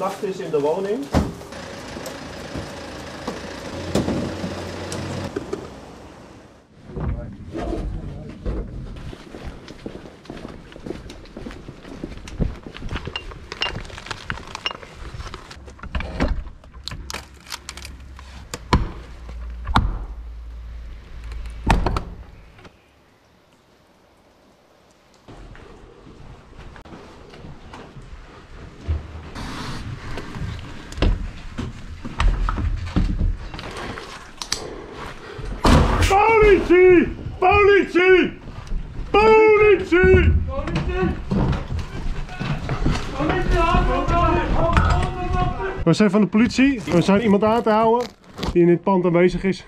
verdachte is in de woning. Politie! Politie! Politie! We zijn van de politie. We zijn iemand aan te houden die in dit pand aanwezig is.